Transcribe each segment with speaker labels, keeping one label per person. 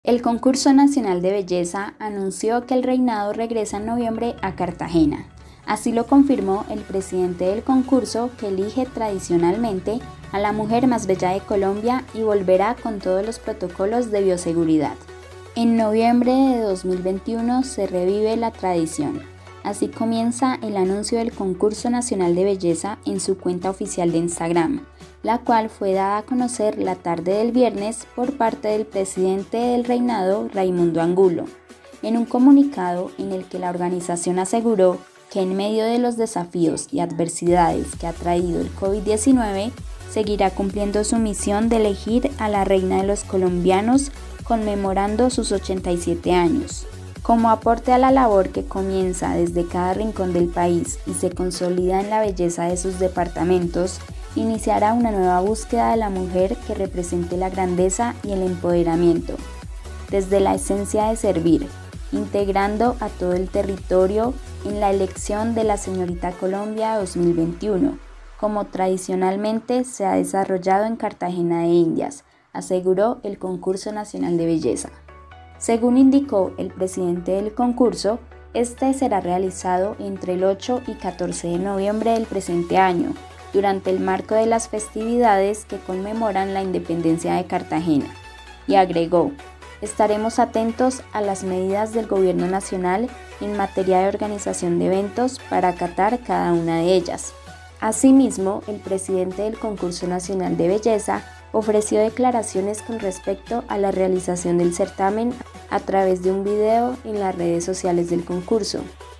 Speaker 1: El Concurso Nacional de Belleza anunció que el reinado regresa en noviembre a Cartagena. Así lo confirmó el presidente del concurso, que elige tradicionalmente a la mujer más bella de Colombia y volverá con todos los protocolos de bioseguridad. En noviembre de 2021 se revive la tradición. Así comienza el anuncio del Concurso Nacional de Belleza en su cuenta oficial de Instagram, la cual fue dada a conocer la tarde del viernes por parte del presidente del reinado, Raimundo Angulo, en un comunicado en el que la organización aseguró que en medio de los desafíos y adversidades que ha traído el COVID-19, seguirá cumpliendo su misión de elegir a la reina de los colombianos conmemorando sus 87 años. Como aporte a la labor que comienza desde cada rincón del país y se consolida en la belleza de sus departamentos, iniciará una nueva búsqueda de la mujer que represente la grandeza y el empoderamiento, desde la esencia de servir, integrando a todo el territorio en la elección de la Señorita Colombia 2021, como tradicionalmente se ha desarrollado en Cartagena de Indias, aseguró el Concurso Nacional de Belleza. Según indicó el presidente del concurso, este será realizado entre el 8 y 14 de noviembre del presente año, durante el marco de las festividades que conmemoran la independencia de Cartagena, y agregó: estaremos atentos a las medidas del Gobierno Nacional en materia de organización de eventos para acatar cada una de ellas. Asimismo, el presidente del Concurso Nacional de Belleza ofreció declaraciones con respecto a la realización del certamen a través de un video en las redes sociales del concurso,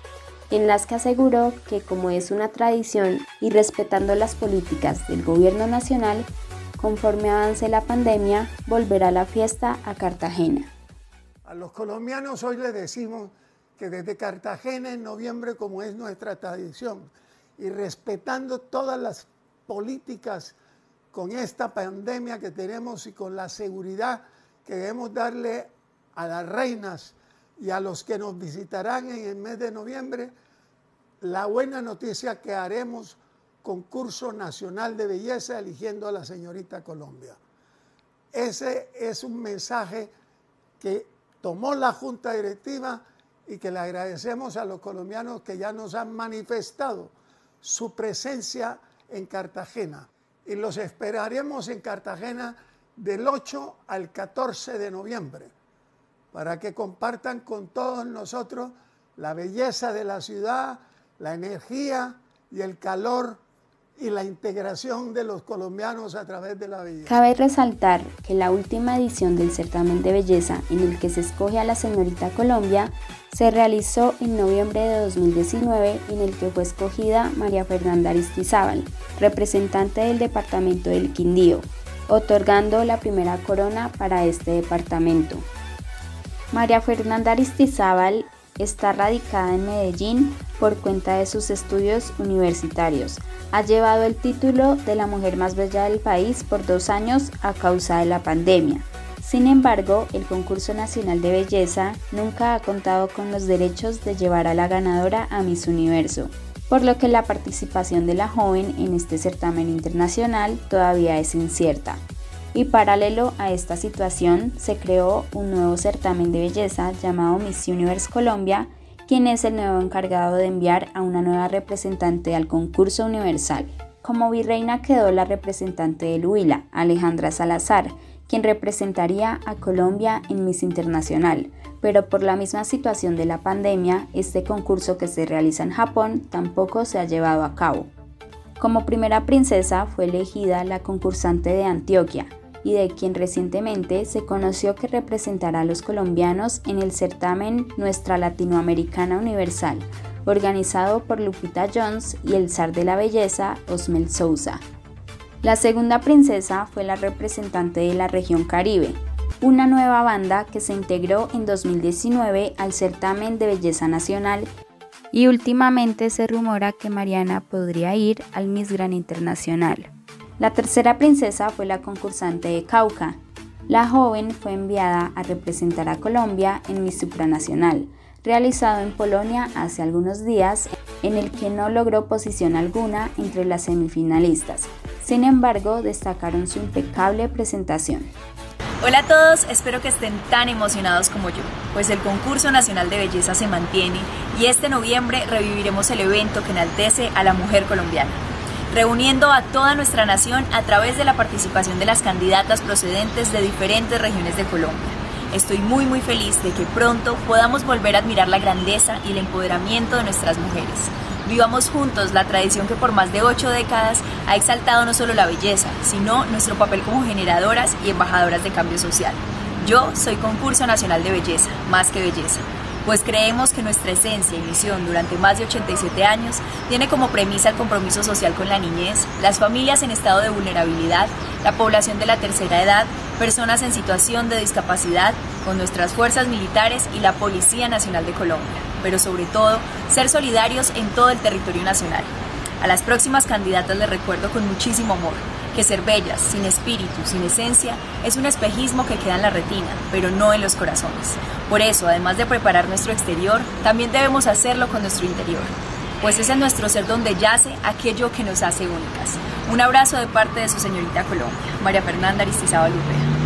Speaker 1: en las que aseguró que, como es una tradición y respetando las políticas del Gobierno Nacional, conforme avance la pandemia, volverá la fiesta a Cartagena.
Speaker 2: A los colombianos hoy les decimos que desde Cartagena en noviembre, como es nuestra tradición, y respetando todas las políticas con esta pandemia que tenemos y con la seguridad que debemos darle a las reinas y a los que nos visitarán en el mes de noviembre, la buena noticia que haremos Concurso Nacional de Belleza eligiendo a la Señorita Colombia. Ese es un mensaje que tomó la Junta Directiva y que le agradecemos a los colombianos que ya nos han manifestado su presencia en Cartagena. Y los esperaremos en Cartagena del 8 al 14 de noviembre para que compartan con todos nosotros la belleza de la ciudad, la energía y el calor y la integración de los colombianos a través de la belleza.
Speaker 1: Cabe resaltar que la última edición del certamen de belleza, en el que se escoge a la Señorita Colombia, se realizó en noviembre de 2019, en el que fue escogida María Fernanda Aristizábal, representante del departamento del Quindío, otorgando la primera corona para este departamento. María Fernanda Aristizábal está radicada en Medellín por cuenta de sus estudios universitarios. Ha llevado el título de la mujer más bella del país por 2 años a causa de la pandemia. Sin embargo, el Concurso Nacional de Belleza nunca ha contado con los derechos de llevar a la ganadora a Miss Universo, por lo que la participación de la joven en este certamen internacional todavía es incierta. Y paralelo a esta situación, se creó un nuevo certamen de belleza llamado Miss Universe Colombia, quien es el nuevo encargado de enviar a una nueva representante al concurso universal. Como virreina quedó la representante del Huila, Alejandra Salazar, quien representaría a Colombia en Miss Internacional, pero por la misma situación de la pandemia, este concurso que se realiza en Japón tampoco se ha llevado a cabo. Como primera princesa fue elegida la concursante de Antioquia, y de quien recientemente se conoció que representará a los colombianos en el certamen Nuestra Latinoamericana Universal, organizado por Lupita Jones y el zar de la belleza, Osmel Sousa. La segunda princesa fue la representante de la región Caribe, una nueva banda que se integró en 2019 al certamen de belleza nacional, y últimamente se rumora que Mariana podría ir al Miss Gran Internacional. La tercera princesa fue la concursante de Cauca. La joven fue enviada a representar a Colombia en Miss Supranacional, realizado en Polonia hace algunos días, en el que no logró posición alguna entre las semifinalistas. Sin embargo, destacaron su impecable presentación.
Speaker 3: Hola a todos, espero que estén tan emocionados como yo, pues el Concurso Nacional de Belleza se mantiene y este noviembre reviviremos el evento que enaltece a la mujer colombiana, reuniendo a toda nuestra nación a través de la participación de las candidatas procedentes de diferentes regiones de Colombia. Estoy muy feliz de que pronto podamos volver a admirar la grandeza y el empoderamiento de nuestras mujeres. Vivamos juntos la tradición que por más de 8 décadas ha exaltado no solo la belleza, sino nuestro papel como generadoras y embajadoras de cambio social. Yo soy Concurso Nacional de Belleza, más que belleza, pues creemos que nuestra esencia y misión durante más de 87 años tiene como premisa el compromiso social con la niñez, las familias en estado de vulnerabilidad, la población de la tercera edad, personas en situación de discapacidad, con nuestras fuerzas militares y la Policía Nacional de Colombia, pero sobre todo, ser solidarios en todo el territorio nacional. A las próximas candidatas les recuerdo con muchísimo amor que ser bellas, sin espíritu, sin esencia, es un espejismo que queda en la retina, pero no en los corazones. Por eso, además de preparar nuestro exterior, también debemos hacerlo con nuestro interior, pues es en nuestro ser donde yace aquello que nos hace únicas. Un abrazo de parte de su señorita Colombia, María Fernanda Aristizábal Urrea.